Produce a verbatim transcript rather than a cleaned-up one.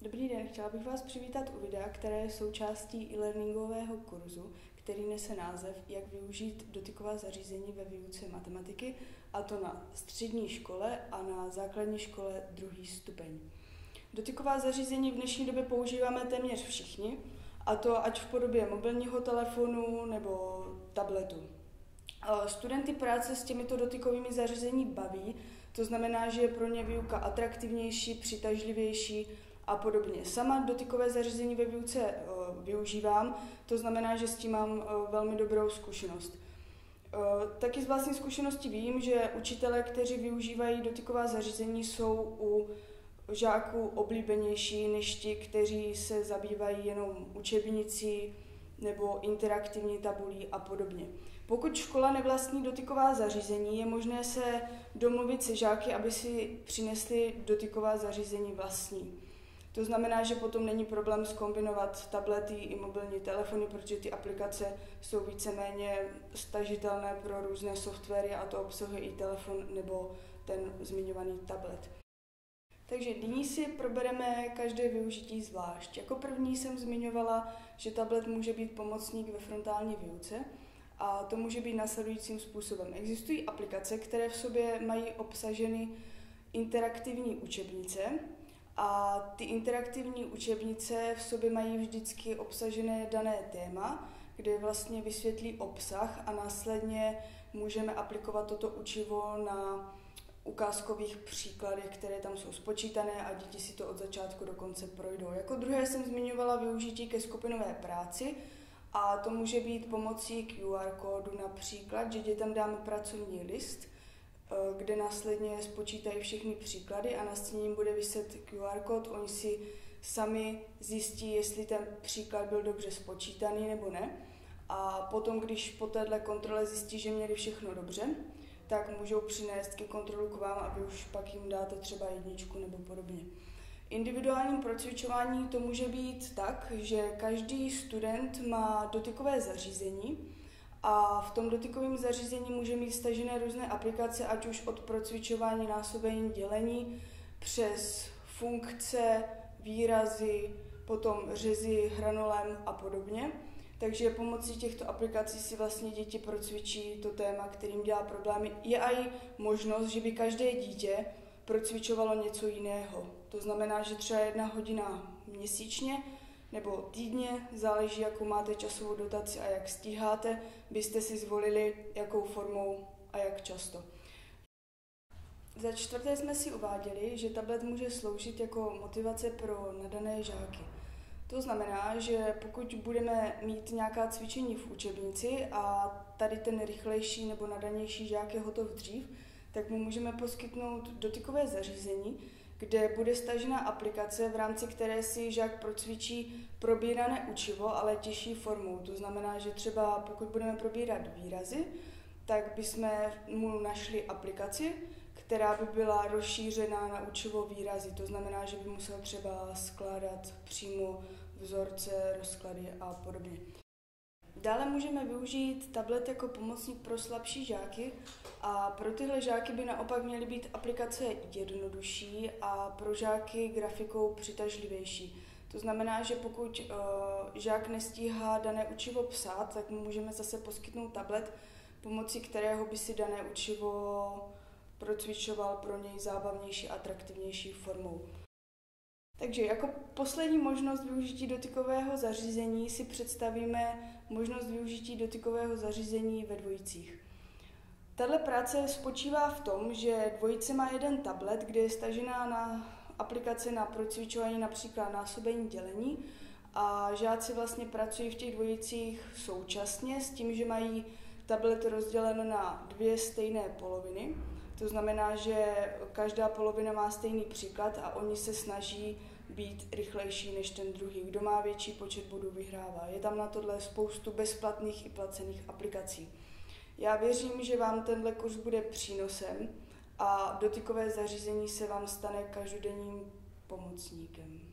Dobrý den, chtěla bych vás přivítat u videa, které je součástí e-learningového kurzu, který nese název Jak využít dotyková zařízení ve výuce matematiky, a to na střední škole a na základní škole druhý stupeň. Dotyková zařízení v dnešní době používáme téměř všichni, a to ať v podobě mobilního telefonu nebo tabletu. Studenty práce s těmito dotykovými zařízení baví, to znamená, že je pro ně výuka atraktivnější, přitažlivější a podobně. Sama dotykové zařízení ve výuce využívám, to znamená, že s tím mám velmi dobrou zkušenost. Taky z vlastní zkušenosti vím, že učitelé, kteří využívají dotyková zařízení, jsou u žáků oblíbenější než ti, kteří se zabývají jenom učebnicí nebo interaktivní tabulí a podobně. Pokud škola nevlastní dotyková zařízení, je možné se domluvit se žáky, aby si přinesli dotyková zařízení vlastní. To znamená, že potom není problém zkombinovat tablety i mobilní telefony, protože ty aplikace jsou víceméně stažitelné pro různé softwary a to obsahuje i telefon nebo ten zmiňovaný tablet. Takže nyní si probereme každé využití zvlášť. Jako první jsem zmiňovala, že tablet může být pomocník ve frontální výuce a to může být následujícím způsobem. Existují aplikace, které v sobě mají obsaženy interaktivní učebnice a ty interaktivní učebnice v sobě mají vždycky obsažené dané téma, kde vlastně vysvětlí obsah a následně můžeme aplikovat toto učivo na ukázkových příkladech, které tam jsou spočítané a děti si to od začátku do konce projdou. Jako druhé jsem zmiňovala využití ke skupinové práci a to může být pomocí Q R kódu například, že dětem dáme pracovní list, kde následně spočítají všechny příklady a na stěně jim bude viset Q R kód. Oni si sami zjistí, jestli ten příklad byl dobře spočítaný nebo ne. A potom, když po této kontrole zjistí, že měli všechno dobře, tak můžou přinést ke kontrolu k vám a vy už pak jim dáte třeba jedničku nebo podobně. Individuálním procvičování to může být tak, že každý student má dotykové zařízení a v tom dotykovém zařízení může mít stažené různé aplikace, ať už od procvičování násobení dělení přes funkce, výrazy, potom řezy hranolem a podobně. Takže pomocí těchto aplikací si vlastně děti procvičí to téma, kterým dělá problémy. Je i možnost, že by každé dítě procvičovalo něco jiného. To znamená, že třeba jedna hodina měsíčně nebo týdně, záleží, jakou máte časovou dotaci a jak stíháte, byste si zvolili, jakou formou a jak často. Za čtvrté jsme si uváděli, že tablet může sloužit jako motivace pro nadané žáky. To znamená, že pokud budeme mít nějaká cvičení v učebnici a tady ten rychlejší nebo nadanější žák je hotov dřív, tak mu můžeme poskytnout dotykové zařízení, kde bude stažena aplikace, v rámci které si žák procvičí probírané učivo, ale těžší formou. To znamená, že třeba pokud budeme probírat výrazy, tak bychom mu našli aplikaci, která by byla rozšířená na učivo výrazy. To znamená, že by musel třeba skládat přímo vzorce, rozklady a podobně. Dále můžeme využít tablet jako pomocník pro slabší žáky a pro tyhle žáky by naopak měly být aplikace jednodušší a pro žáky grafikou přitažlivější. To znamená, že pokud uh, žák nestíhá dané učivo psát, tak mu můžeme zase poskytnout tablet, pomocí kterého by si dané učivo procvičoval pro něj zábavnější a atraktivnější formou. Takže jako poslední možnost využití dotykového zařízení si představíme možnost využití dotykového zařízení ve dvojicích. Tato práce spočívá v tom, že dvojice má jeden tablet, kde je stažená na aplikace na procvičování například násobení dělení a žáci vlastně pracují v těch dvojicích současně s tím, že mají tablet rozdělen na dvě stejné poloviny. To znamená, že každá polovina má stejný příklad a oni se snaží být rychlejší než ten druhý. Kdo má větší počet bodů, vyhrává. Je tam na tohle spoustu bezplatných i placených aplikací. Já věřím, že vám tenhle kurz bude přínosem a dotykové zařízení se vám stane každodenním pomocníkem.